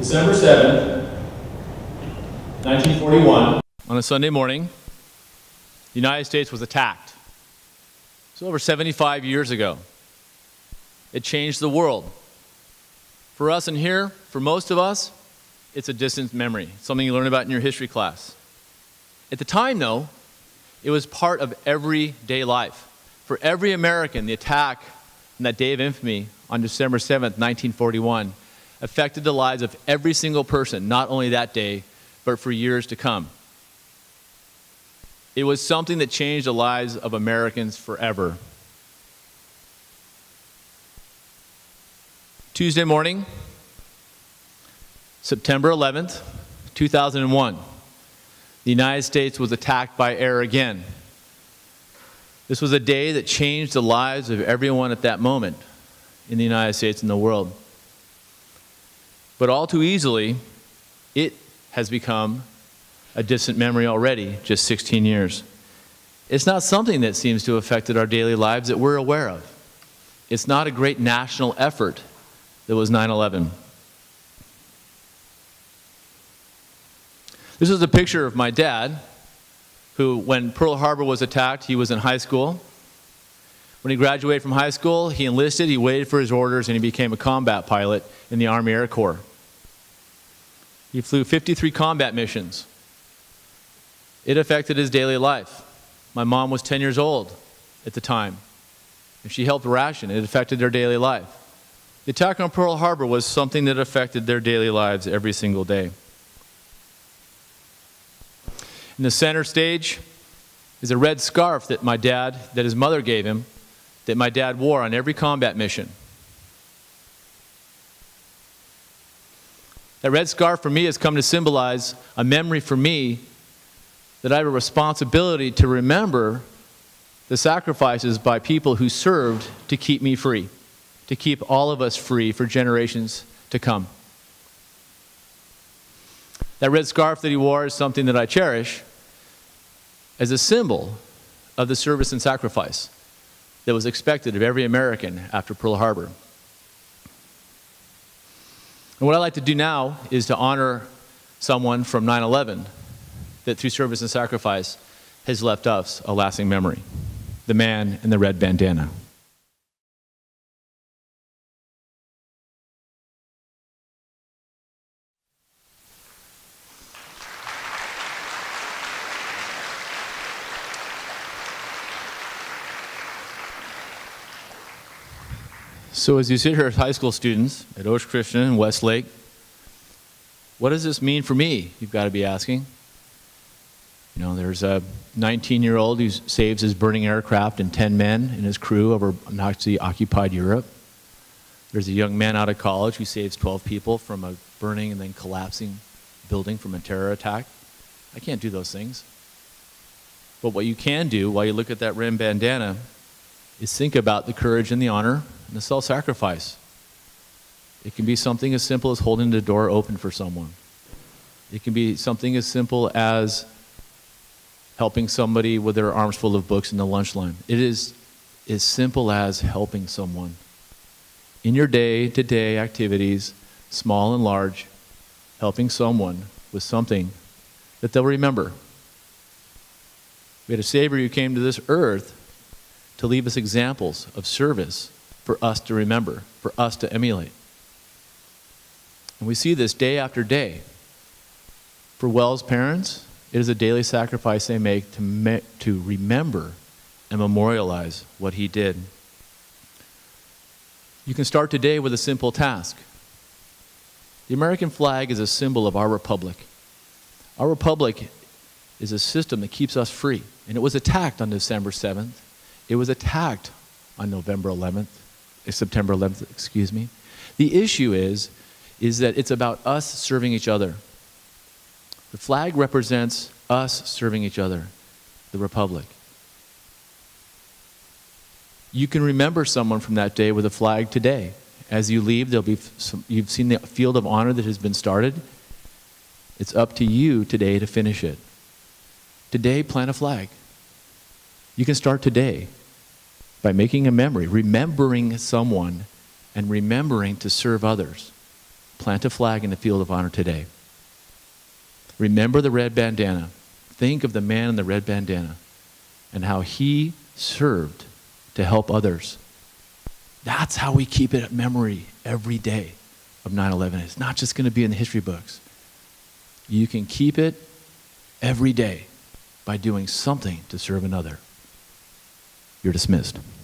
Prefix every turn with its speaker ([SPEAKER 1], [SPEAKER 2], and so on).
[SPEAKER 1] December 7th, 1941. On a Sunday morning, the United States was attacked. It was over 75 years ago. It changed the world. For us in here, for most of us, it's a distant memory, something you learn about in your history class. At the time, though, it was part of everyday life. For every American, the attack on that day of infamy on December 7th, 1941, affected the lives of every single person, not only that day, but for years to come. It was something that changed the lives of Americans forever. Tuesday morning, September 11th, 2001, the United States was attacked by air again. This was a day that changed the lives of everyone at that moment in the United States and the world. But all too easily, it has become a distant memory already, just 16 years. It's not something that seems to have affected our daily lives that we're aware of. It's not a great national effort that was 9/11. This is a picture of my dad, who, when Pearl Harbor was attacked, he was in high school. When he graduated from high school, he enlisted, he waited for his orders, and he became a combat pilot in the Army Air Corps. He flew 53 combat missions. It affected his daily life. My mom was 10 years old at the time. If she helped ration, it affected their daily life. The attack on Pearl Harbor was something that affected their daily lives every single day. In the center stage is a red scarf that his mother gave him, that my dad wore on every combat mission. That red scarf for me has come to symbolize a memory for me that I have a responsibility to remember the sacrifices by people who served to keep me free, to keep all of us free for generations to come. That red scarf that he wore is something that I cherish as a symbol of the service and sacrifice that was expected of every American after Pearl Harbor. And what I'd like to do now is to honor someone from 9/11 that through service and sacrifice has left us a lasting memory, the man in the red bandana. So as you sit here as high school students at Osh Christian and Westlake, what does this mean for me? You've got to be asking. You know, there's a 19-year-old who saves his burning aircraft and 10 men in his crew over Nazi-occupied Europe. There's a young man out of college who saves 12 people from a burning and then collapsing building from a terror attack. I can't do those things. But what you can do while you look at that red bandana is think about the courage and the honor and the self-sacrifice. It can be something as simple as holding the door open for someone. It can be something as simple as helping somebody with their arms full of books in the lunch line. It is as simple as helping someone. In your day-to-day activities, small and large, helping someone with something that they'll remember. We had a Savior who came to this earth to leave us examples of service for us to remember, for us to emulate. And we see this day after day. For Wells' parents, it is a daily sacrifice they make to remember and memorialize what he did. You can start today with a simple task. The American flag is a symbol of our republic. Our republic is a system that keeps us free. And it was attacked on December 7th. It was attacked on September 11th, excuse me. The issue is that it's about us serving each other. The flag represents us serving each other, the republic. You can remember someone from that day with a flag today. As you leave, you've seen the field of honor that has been started. It's up to you today to finish it. Today, plant a flag. You can start today by making a memory, remembering someone and remembering to serve others. plant a flag in the field of honor today. Remember the red bandana. Think of the man in the red bandana and how he served to help others. That's how we keep it at memory every day of 9/11. It's not just going to be in the history books. You can keep it every day by doing something to serve another. You're dismissed.